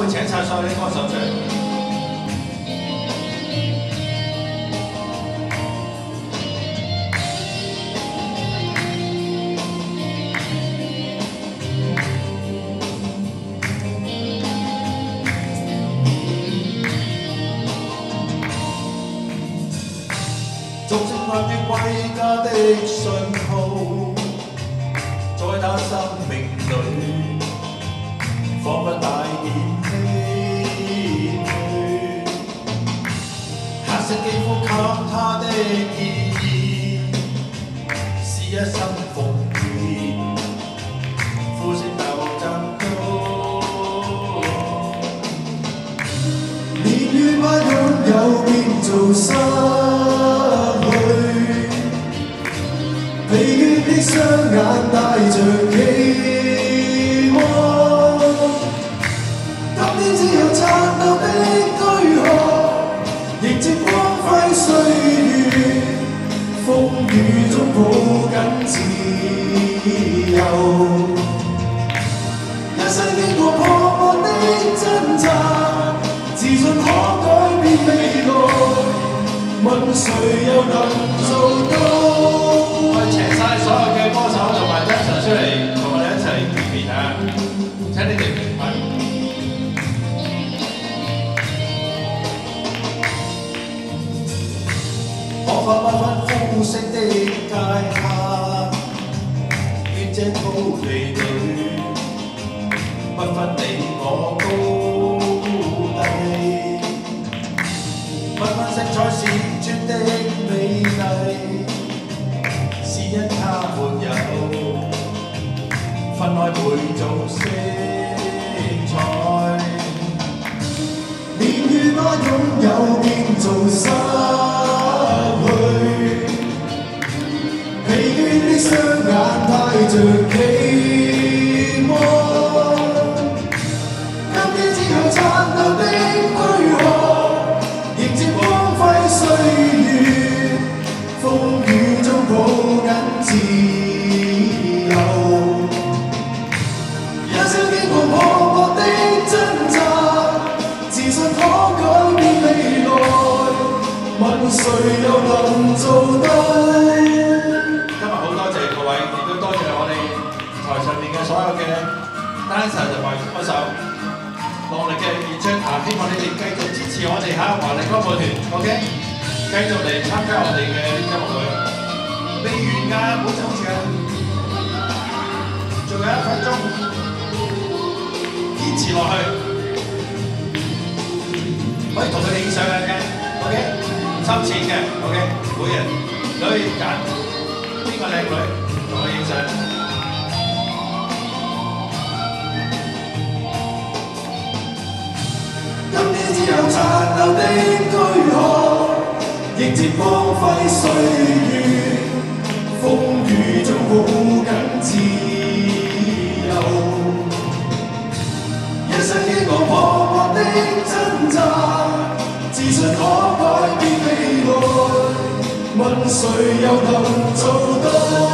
會請晒所有啲歌手出嚟。逐漸看見歸家的信號，在他生命裏，彷彿帶點唏噓。黑色肌膚給他的意義，是一生奉獻，呼聲鬥爭高。年月不擁有變做失去，疲倦的雙眼帶着期望。今天只有殘留的軀殼，迎接光輝歲月，風雨中抱緊自由。一生經過破破的掙扎，自信可改變未來。問誰又能做到？我哋請晒所有嘅歌手同埋 dancer 出嚟，同我哋一齊見面啊！請你哋明白。可否不分膚色的界限，於這土地裏，不分你我高低。不分色彩閃爍的美麗，是因它沒有分開每種色彩。年月不擁有變做失去，疲倦的雙眼帶着期望。今天只有殘留的軀殼，迎接光輝歲月，風雨中抱緊自由。人生經過破破的掙扎，自信可改變未來。問誰又能做到？今日好多謝各位，亦都多謝我哋台上面嘅所有嘅 dancer 同埋歌手。落力嘅演出希望你哋繼續支持我哋華麗歌舞團 ，OK？ 繼續嚟參加我哋嘅音樂會，未完㗎，唔好走住啊！仲有1分鐘，堅持落去，可以同佢哋影相嘅 ，OK？ 唔收錢嘅 ，OK？ 每人你可以揀邊個靚女同佢影相。只有殘留的軀殼，迎接光輝歲月，風雨中抱緊自由。一生經過破破的掙扎，自信可改變未來。問誰又能做到？